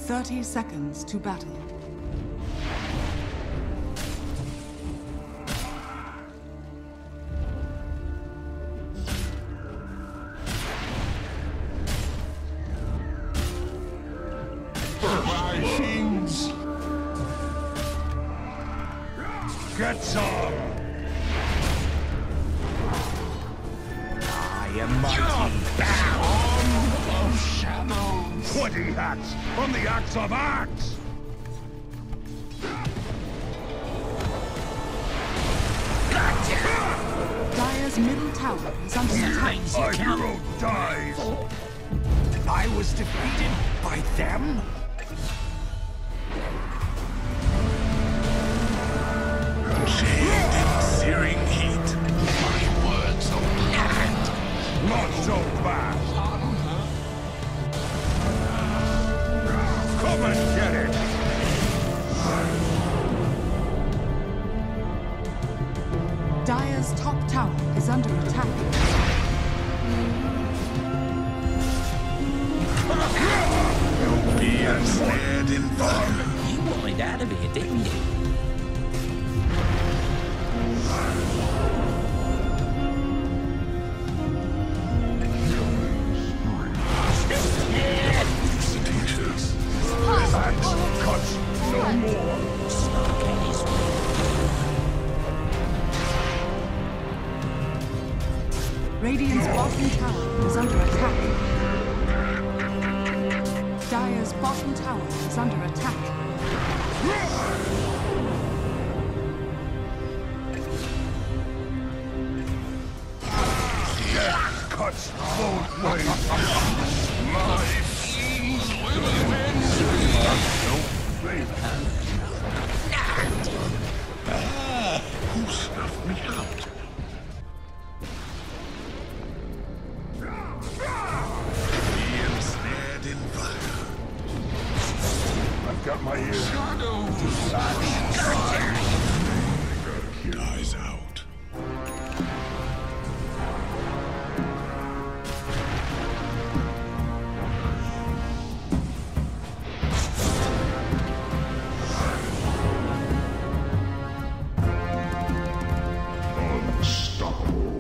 30 seconds to battle. My fiends! Get some! I am mighty. Arm of shadows! 20 hats on the axe of axe! Dire's middle tower is under attack. Our hero dies! I was defeated by them? Shade and searing heat. My words are bland. Not so fast. Come and get it. Dire's top tower is under attack. You'll be ensnared in fire. You wanted out of here, didn't you? Cuts no more. Radiant's bottom tower is under attack. Dire's bottom tower is under attack. Death cuts both ways. My fiends will avenge no favor. Who snuffed me out? Be ensnared in fire. I've got my ear. Dies out. Unstoppable.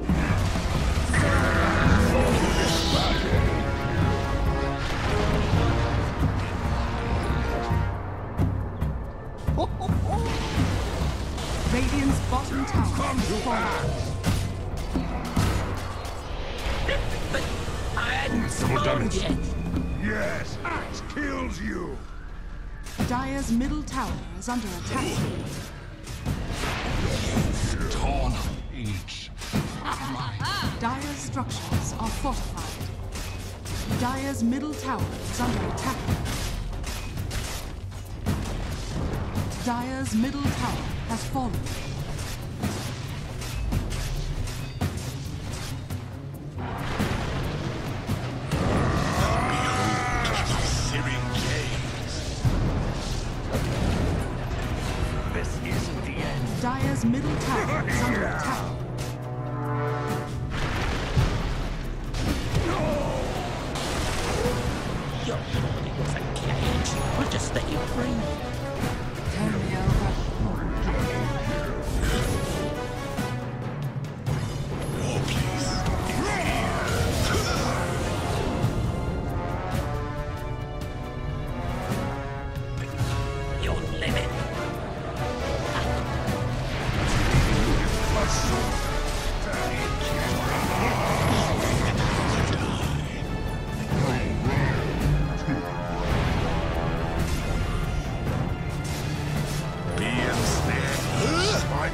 Radiant's bottom tower is falling. But I hadn't Double spawned damage. yet. Yes, axe kills you. Dire's middle tower is under attack. Torn each. Dire's structures are fortified. Dire's middle tower is under attack. Dire's middle tower has fallen. Searing gaze. This isn't the end. Dire's middle tower is under attack. Your body was a cage. We'll just let you free. Turn me over. Oh, please. Your limit. Be ensnared. My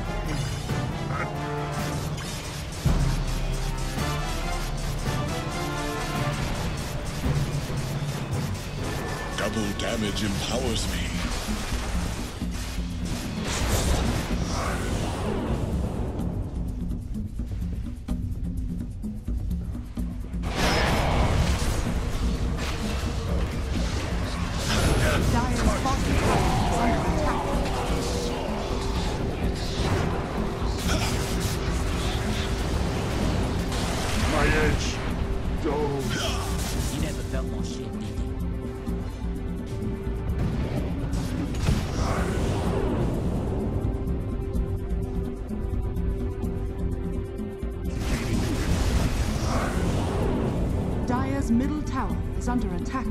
double damage empowers me. Dire's bottom tower is under attack. My edge. Dove. You never felt my shit, did you? middle tower is under attack.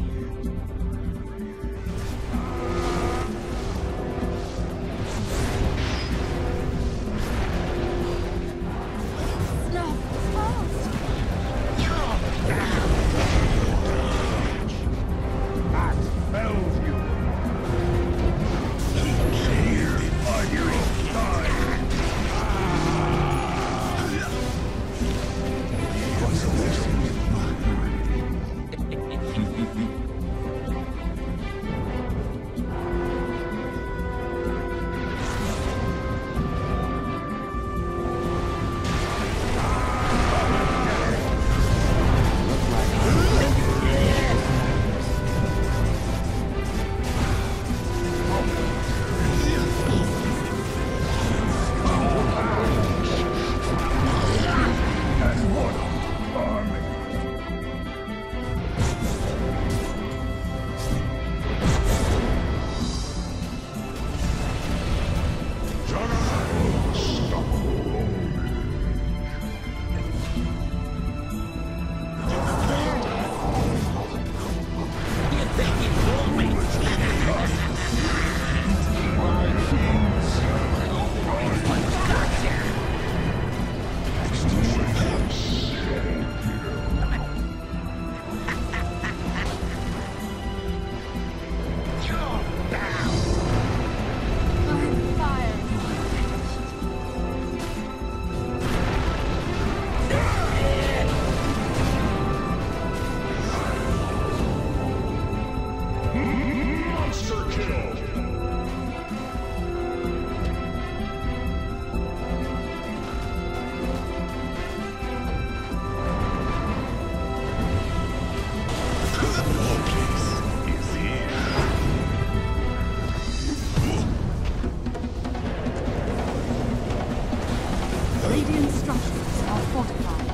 Radiant structures are fortified.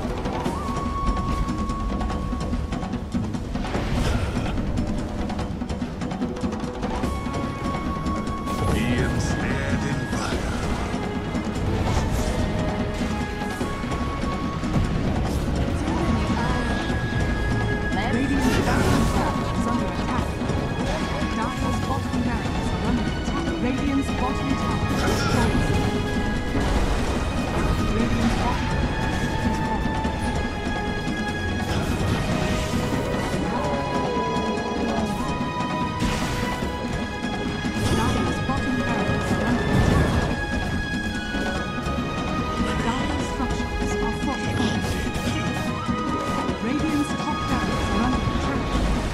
Be ensnared in fire. Radiant bottom tower is under attack. Dire's bottom barracks are under attack. Radiant's bottom tower is falling. Radiant's bottom is falling. Dire's bottom barracks are under attack. Dire's structures are fortified. Radiant's top barracks are under attack.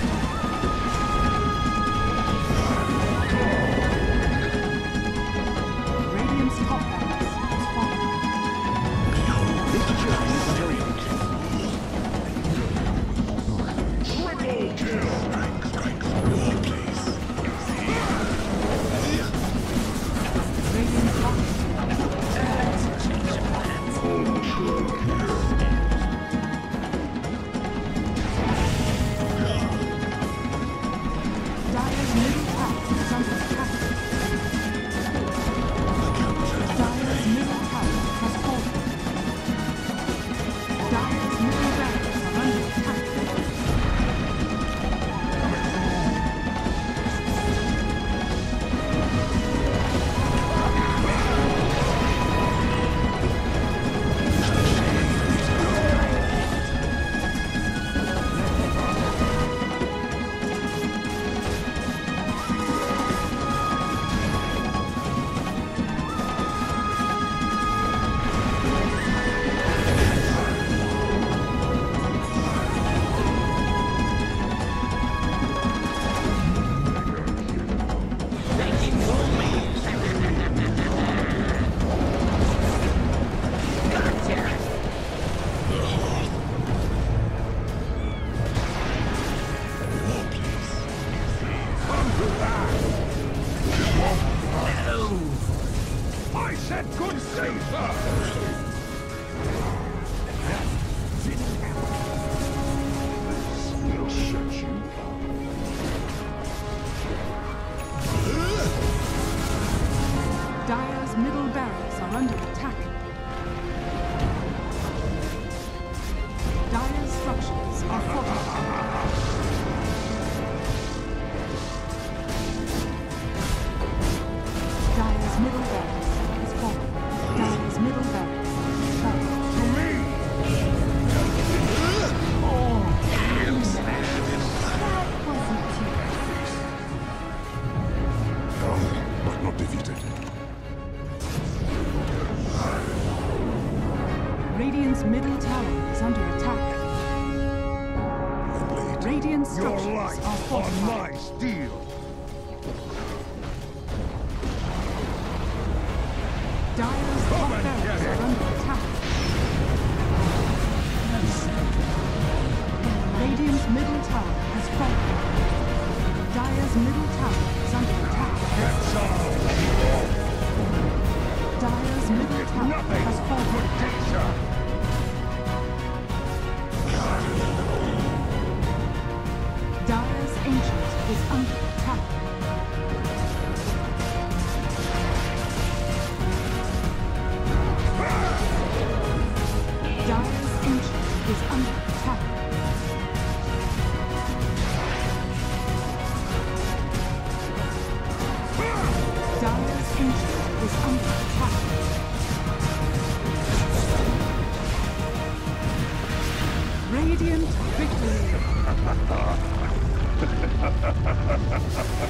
Radiant's top barracks is falling. Triple kill. Radiant's bottom Dire's middle tower is under attack. Dire's middle tower has fallen. Dire's middle barracks are under attack. I said good save, sir. We'll shut you up. Dire's middle barracks are under attack. Dire's structures are Your structures life are on fortified. my steel. Dire's top and barracks get are it. under attack. Radiant's middle tower has fallen. Dire's middle tower is under attack. That's all. Dire's middle tower Nothing. has fallen. Good day, sir. Dire's ancient is under attack. Dire's ancient is under attack. Dire's ancient is under attack. Radiant victory.